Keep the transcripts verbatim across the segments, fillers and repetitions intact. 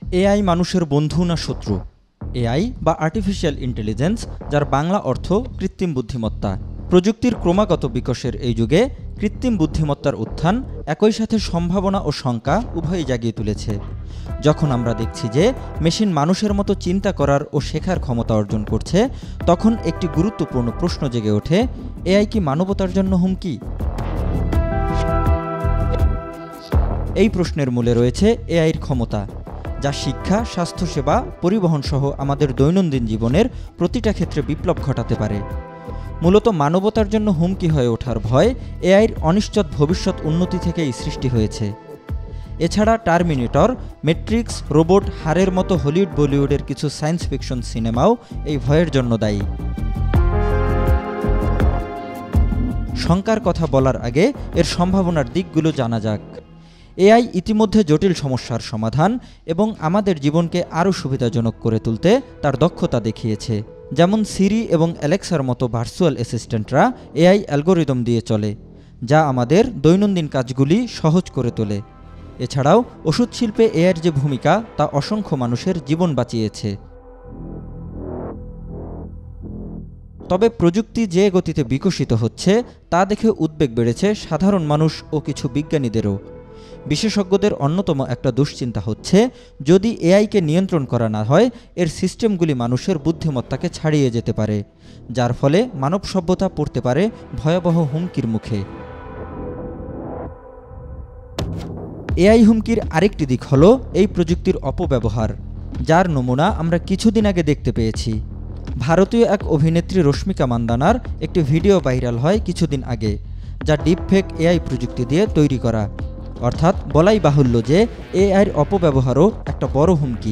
AI মানুষের বন্ধু না শত্রু? এআই বা আর্টিফিশিয়াল ইন্টেলিজেন্স, যার বাংলা অর্থ কৃত্রিম বুদ্ধিমত্তা। প্রযুক্তির ক্রমাগত বিকাশের এই যুগে কৃত্রিম বুদ্ধিমত্তার উত্থান একই সাথে সম্ভাবনা ও শঙ্কা উভয়ই জাগিয়ে তুলেছে। যখন আমরা দেখছি যে মেশিন মানুষের মতো চিন্তা করার ও শেখার ক্ষমতা অর্জন করছে, তখন একটি গুরুত্বপূর্ণ প্রশ্ন জেগে ওঠে: এআই কি মানবতার জন্য হুমকি? এই প্রশ্নের মূলে রয়েছে এআইয়ের ক্ষমতা, যা শিক্ষা, স্বাস্থ্যসেবা, পরিবহন সহ আমাদের দৈনন্দিন জীবনের প্রতিটা ক্ষেত্রে বিপ্লব ঘটাতে পারে। মূলত মানবতার জন্য হুমকি হয়ে ওঠার ভয় এআইয়ের অনিশ্চিত ভবিষ্যৎ উন্নতি থেকেই সৃষ্টি হয়েছে। এছাড়া টার্মিনেটর, ম্যাট্রিক্স, রোবট, হারের মতো হলিউড বলিউডের কিছু সায়েন্স ফিকশন সিনেমাও এই ভয়ের জন্য দায়ী। শঙ্কার কথা বলার আগে এর সম্ভাবনার দিকগুলো জানা যাক। এআই ইতিমধ্যে জটিল সমস্যার সমাধান এবং আমাদের জীবনকে আরও সুবিধাজনক করে তুলতে তার দক্ষতা দেখিয়েছে। যেমন সিরি এবং অ্যালেক্সার মতো ভার্চুয়াল অ্যাসিস্ট্যান্টরা এআই অ্যালগোরিদম দিয়ে চলে, যা আমাদের দৈনন্দিন কাজগুলি সহজ করে তোলে। এছাড়াও ওষুধ শিল্পে এআইয়ের যে ভূমিকা, তা অসংখ্য মানুষের জীবন বাঁচিয়েছে। তবে প্রযুক্তি যে গতিতে বিকশিত হচ্ছে, তা দেখে উদ্বেগ বেড়েছে সাধারণ মানুষ ও কিছু বিজ্ঞানীদেরও। বিশেষজ্ঞদের অন্যতম একটা দুশ্চিন্তা হচ্ছে, যদি এআইকে নিয়ন্ত্রণ করা না হয়, এর সিস্টেমগুলি মানুষের বুদ্ধিমত্তাকে ছাড়িয়ে যেতে পারে, যার ফলে মানব সভ্যতা পড়তে পারে ভয়াবহ হুমকির মুখে। এআই হুমকির আরেকটি দিক হলো এই প্রযুক্তির অপব্যবহার, যার নমুনা আমরা কিছুদিন আগে দেখতে পেয়েছি। ভারতীয় এক অভিনেত্রী রশ্মিকা মান্দানার একটি ভিডিও ভাইরাল হয় কিছুদিন আগে, যা ডিপফেক এআই প্রযুক্তি দিয়ে তৈরি করা। অর্থাৎ বলাই বাহুল্য যে এআইয়ের অপব্যবহারও একটা বড় হুমকি।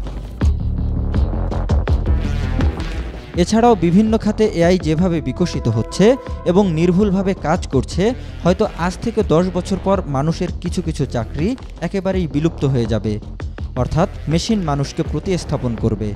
এছাড়াও বিভিন্ন খাতে এআই যেভাবে বিকশিত হচ্ছে এবং নির্ভুলভাবে কাজ করছে, হয়তো আজ থেকে দশ বছর পর মানুষের কিছু কিছু চাকরি একেবারেই বিলুপ্ত হয়ে যাবে। অর্থাৎ মেশিন মানুষকে প্রতিস্থাপন করবে।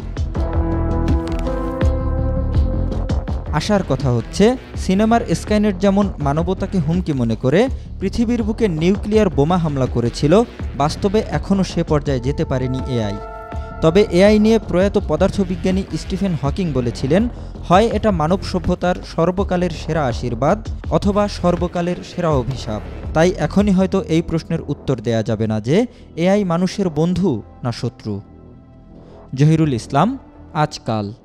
আশার কথা হচ্ছে, সিনেমার স্কাইনেট যেমন মানবতাকে হুমকি মনে করে পৃথিবীর বুকে নিউক্লিয়ার বোমা হামলা করেছিল, বাস্তবে এখনও সে পর্যায়ে যেতে পারেনি এআই। তবে এআই নিয়ে প্রয়াত পদার্থবিজ্ঞানী স্টিফেন হকিং বলেছিলেন, হয় এটা মানব সভ্যতার সর্বকালের সেরা আশীর্বাদ, অথবা সর্বকালের সেরা অভিশাপ। তাই এখনই হয়তো এই প্রশ্নের উত্তর দেয়া যাবে না যে এআই মানুষের বন্ধু না শত্রু। জহিরুল ইসলাম, আজকাল।